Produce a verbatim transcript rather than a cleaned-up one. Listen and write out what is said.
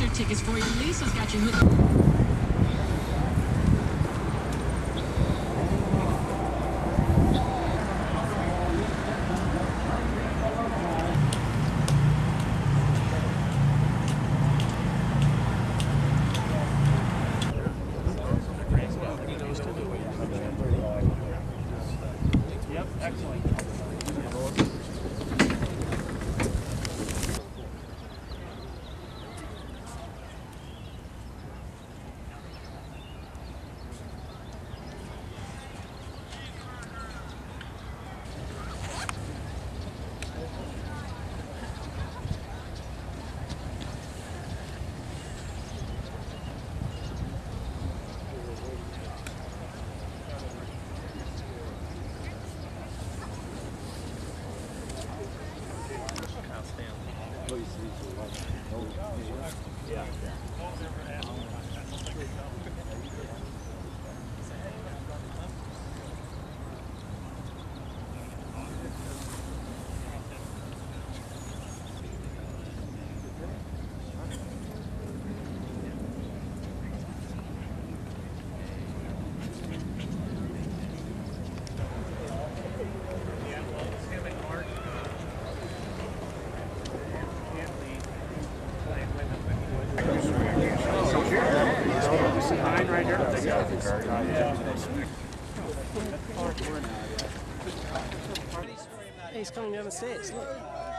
concert tickets for you. Lisa's got you hooked. Yep, excellent. Yeah. Right here. He's coming down the stairs, look.